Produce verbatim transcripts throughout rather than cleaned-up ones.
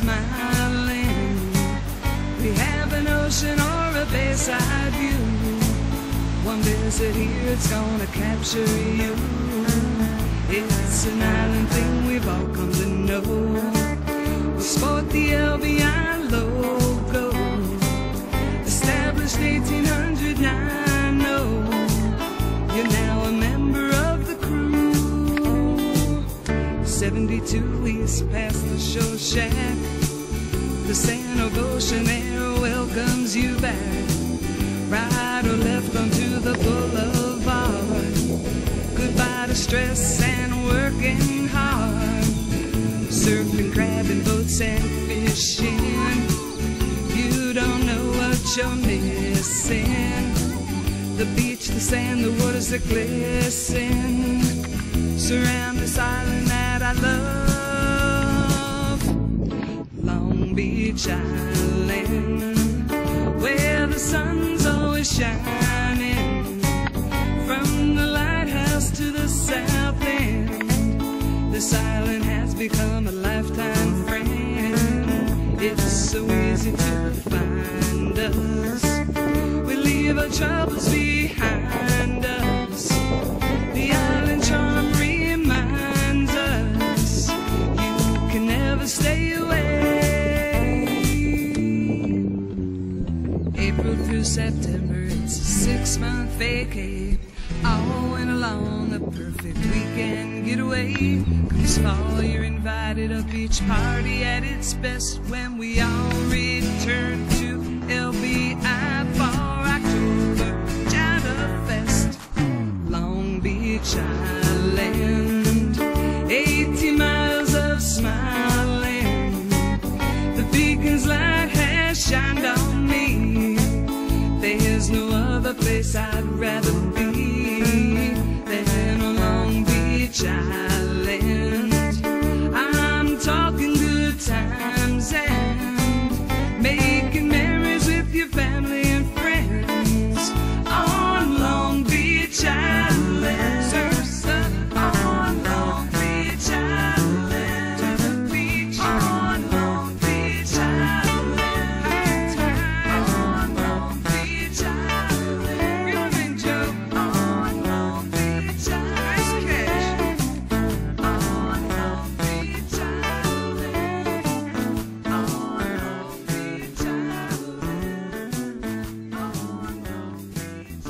smiling. We have an ocean or a bayside view. One visit here, it's gonna capture you. It's an island thing we've all come to know. We sport the L B I logo, established eighteen hundred, now I know you're now a member of the crew. seventy-two east past the shore shack, the San Ocean air welcomes you back. Right or left onto the boulevard, goodbye to stress and working hard. Surfing, crabbing, boats and fishing, you don't know what you're missing. The beach, the sand, the waters that glisten surround this island that I love. Long Beach Island, where the sun's always shining. From the lighthouse to the south end, this island has become a lifetime friend. It's so easy to find us. We leave our troubles behind us. The island charm reminds us you can never stay away. April through September, it's a six-month vacay. All went along, a perfect weekend getaway. Comes fall, you're invited, a beach party at its best when we all return to L B I for October Jada Fest. Long Beach Island, eighty miles of smiling. The beacon's light has shined on me. There's no other place I'd rather be than on Long Beach Island. I'm talking good times and making memories with your family and friends on Long Beach Island. Surf's up on Long Beach Island. To the beach on Long Beach Island. On Long Beach Island. Rhythm Joe on Long Beach Island. Nice catch. On Long Beach Island. On Long Beach Island. On Long Beach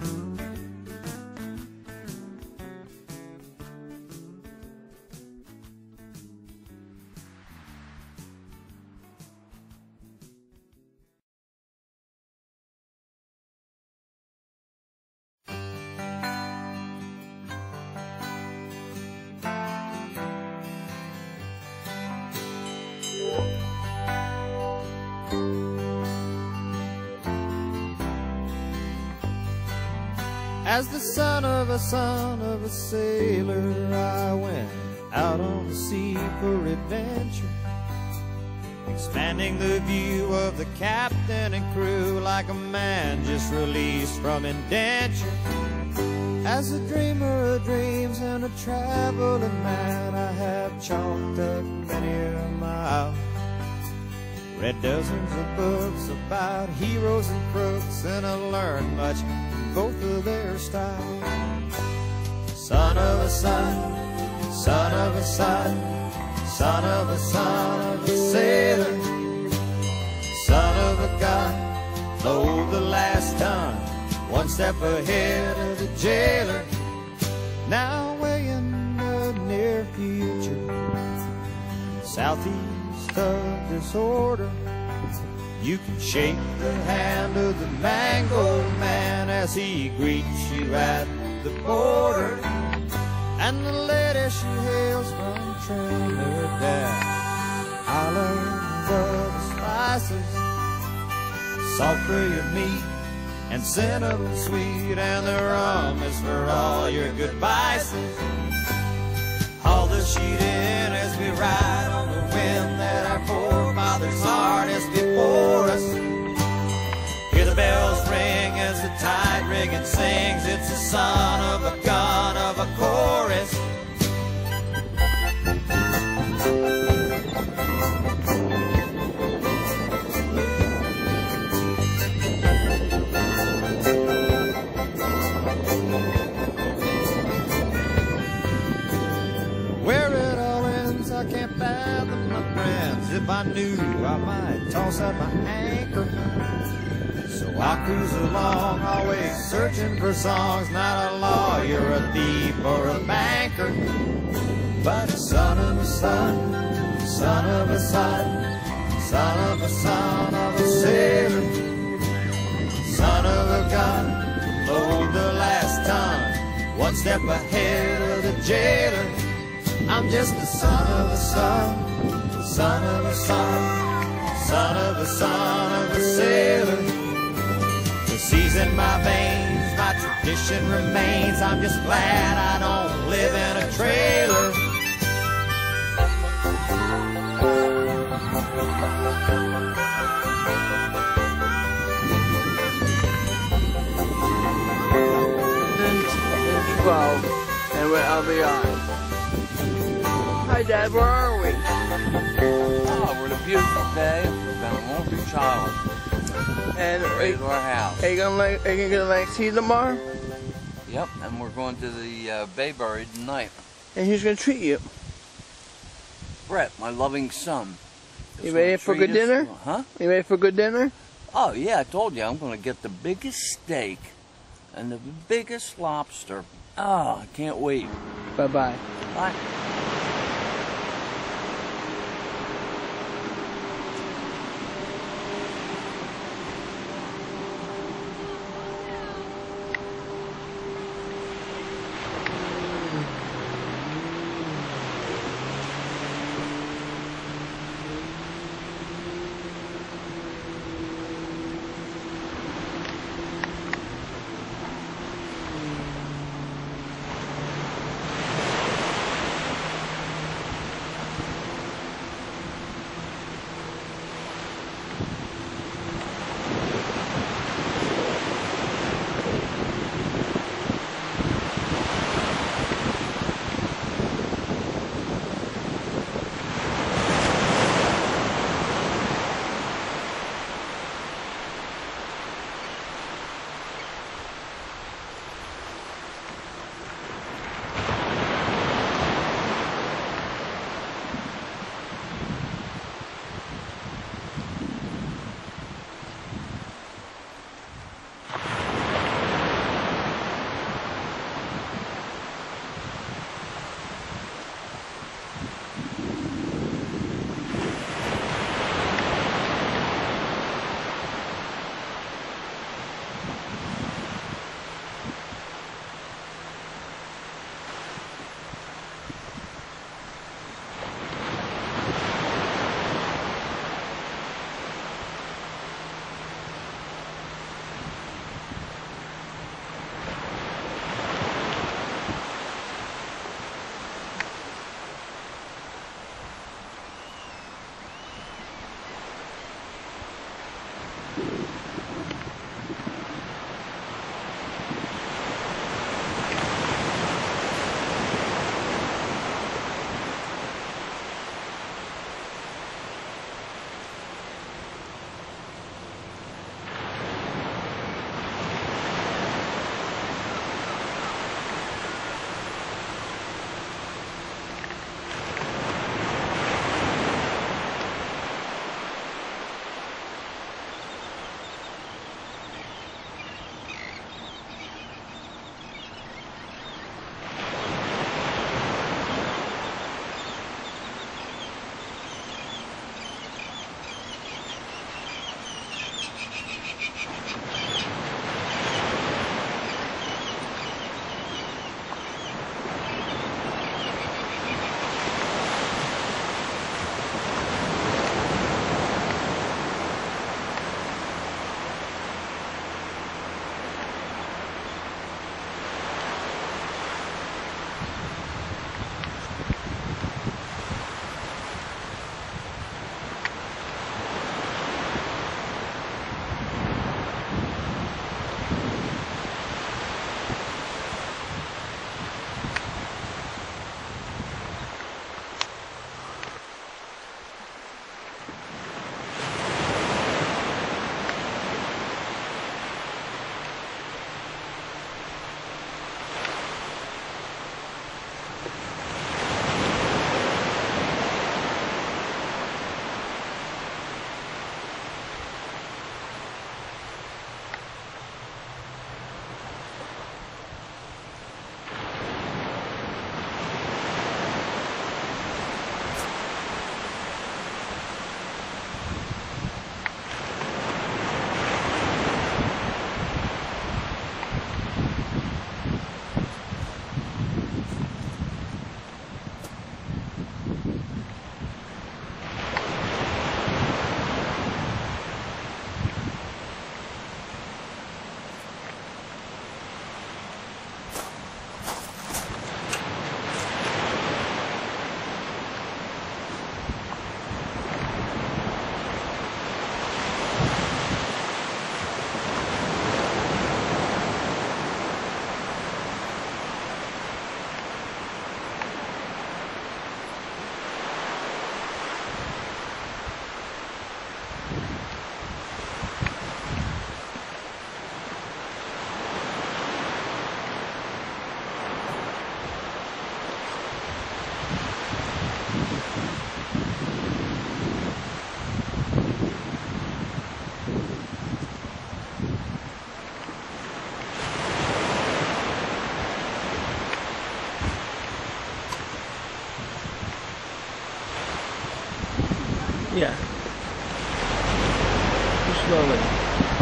As the son of a son of a sailor, I went out on the sea for adventure, expanding the view of the captain and crew like a man just released from indenture. As a dreamer of dreams and a traveling man, I have chalked up many a mile, read dozens of books about heroes and crooks, and I learned much from both of their styles. Son of a son, son of a son, son of a son of a sailor, son of a gun, load the last ton, one step ahead of the jailer. Now way in the near future, southeast of disorder, you can shake the hand of the mango man as he greets you at the border. And the lady she hails from Trinidad, islands of the spices, salt for your meat and cinnamon sweet, and the rum is for all your good vices. Haul the sheet in as we ride on the wind that our forefathers harnessed before us. Hear the bells ring as the tide rigging sings. It's the son of a gun of a chorus. nothing, my friends, if I knew I might toss up my anchor. So I cruise along, always searching for songs, not a lawyer, a thief, or a banker, but a son of a son, son of a son, son of a son of a sailor, son of a gun, load the last ton, one step ahead of the jailer. I'm just the son of a son, the son of a son, son of a son of a sailor. The seas in my veins, my tradition remains. I'm just glad I don't live in a trailer. twelve, and I'll be on. Hi, Dad, where are we? Oh, we're in a beautiful day. We're down in Longview Child. And are Right you, to our house. are you gonna like, are you gonna like see tomorrow? Yep, and we're going to the uh, Bayberry tonight. And who's gonna treat you? Brett, my loving son. You Just ready wanna for treat good us. dinner? Huh? You ready for good dinner? Oh, yeah, I told you I'm going to get the biggest steak and the biggest lobster. Oh, I can't wait. Bye-bye. Bye. Yeah. Too slowly.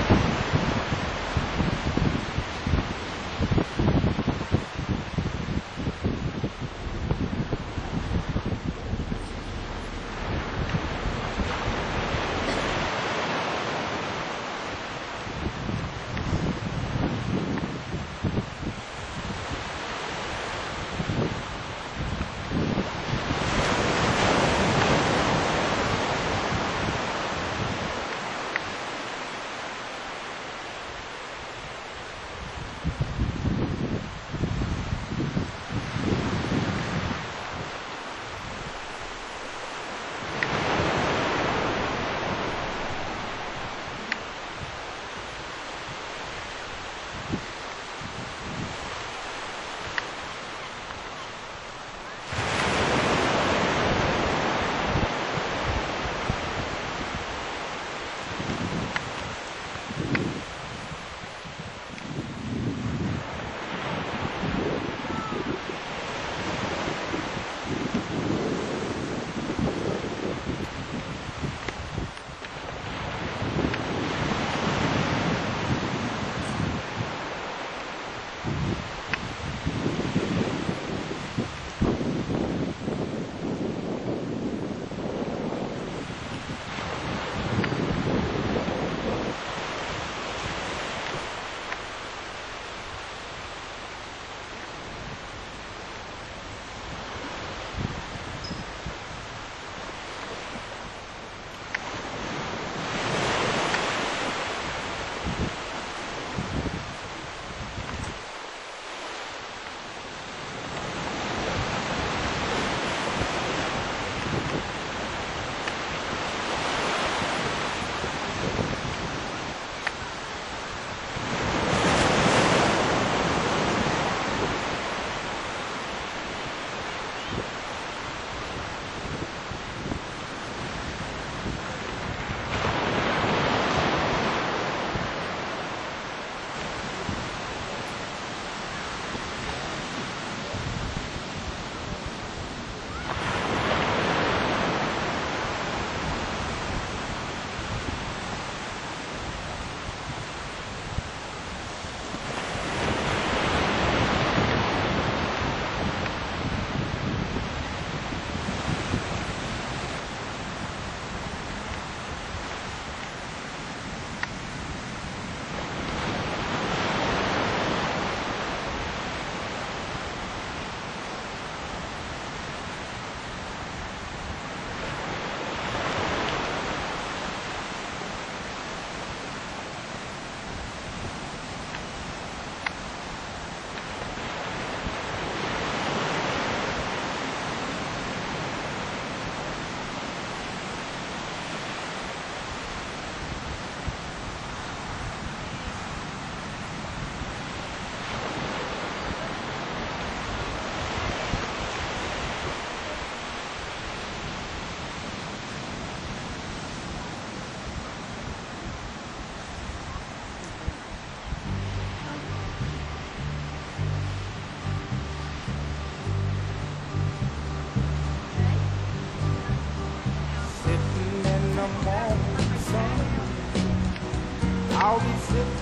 I'll be sitting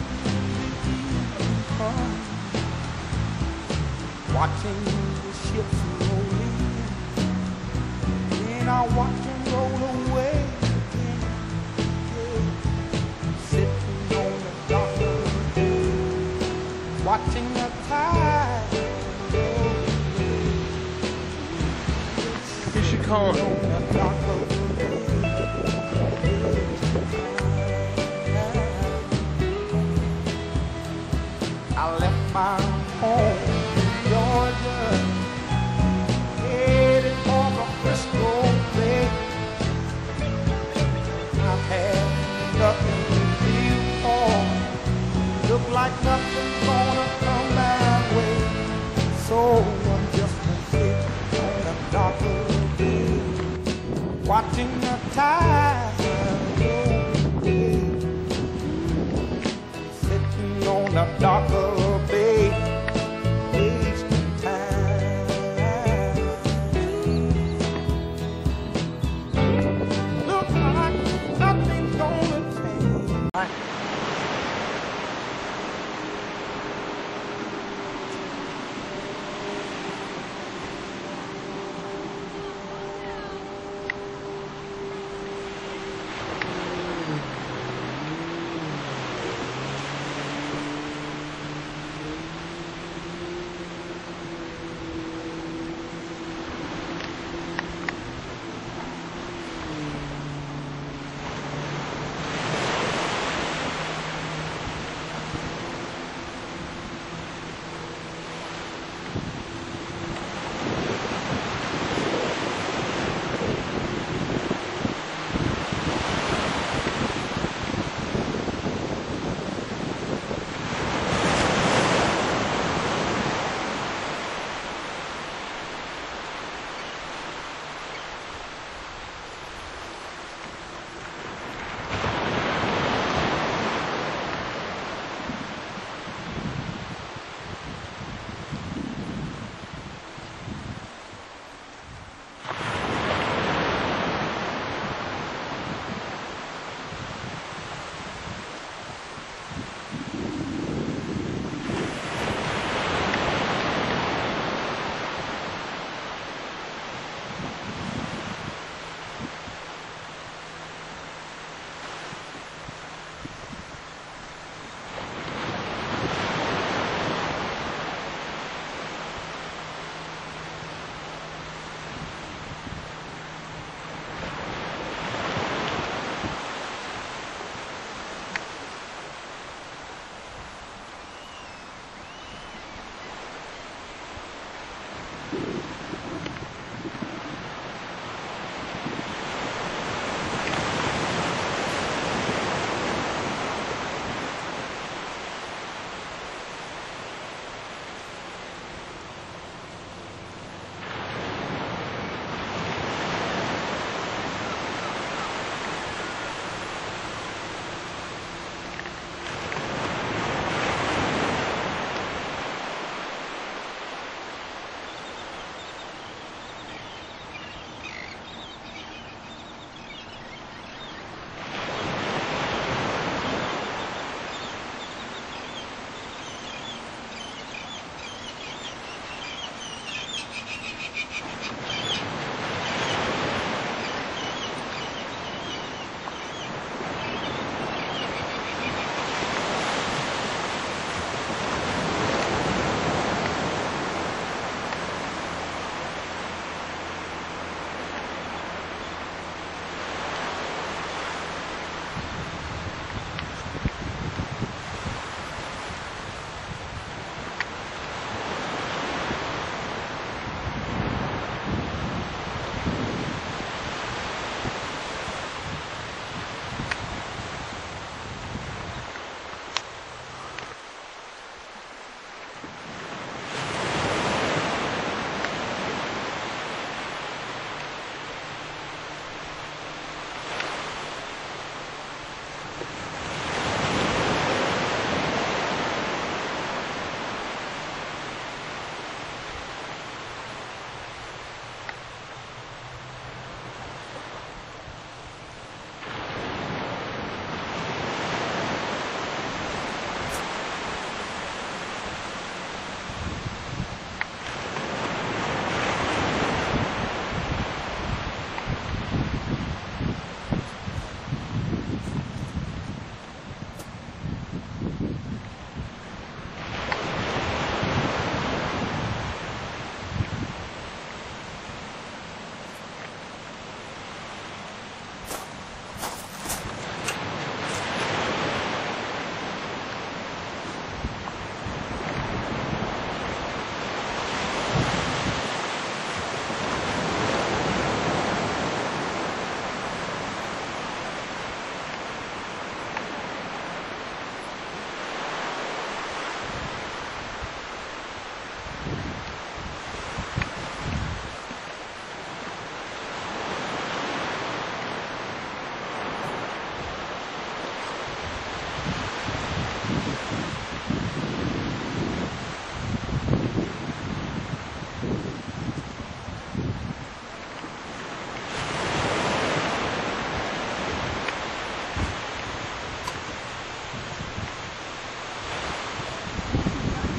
uh, watching the ships roll in, and I'll watch them roll away again. Yeah. Sitting on the dock of the bay, watching the tide roll away. You should call him. On the dock of the I left my home in Georgia, headed for the Frisco Bay. I've had nothing to live for, look like nothing's gonna come my way. So I'm just gonna sit on the dock of the bay, watching the tide roll away. Sitting on the dock of the bay, wasting time. Look how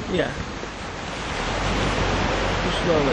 Yeah. Too slowly.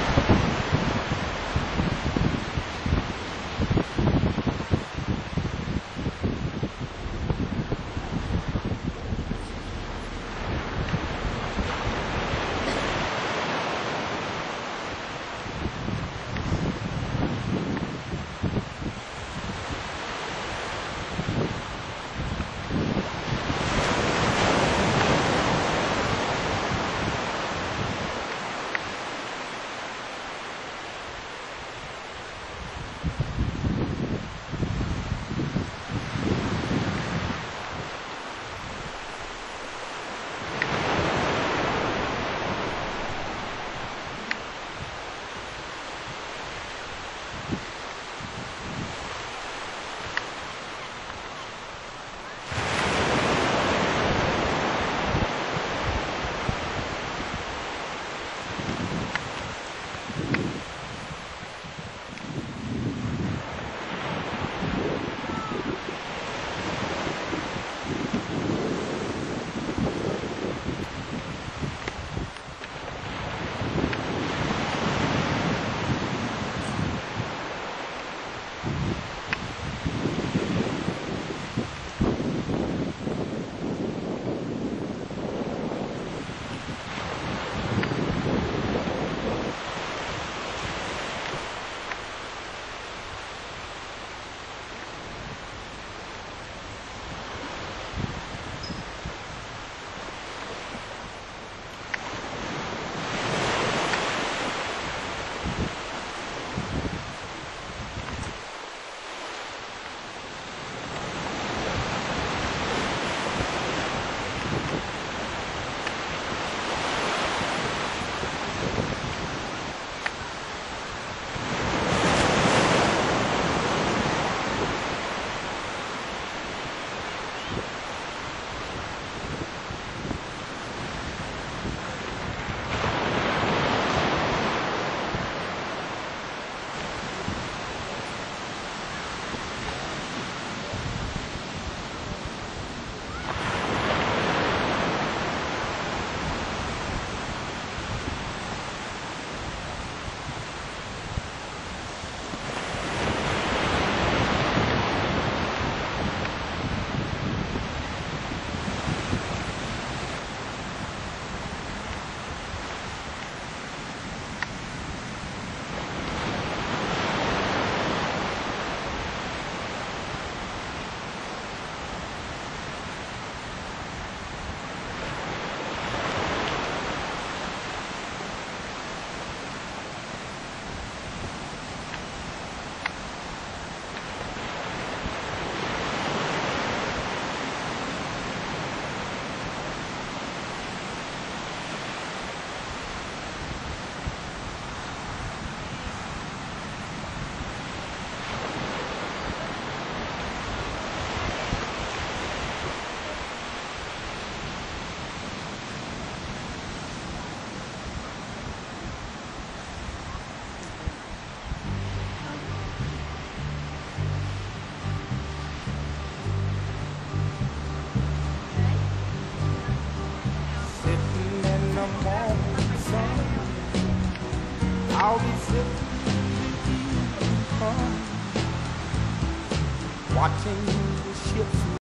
I'll be sitting watching the ships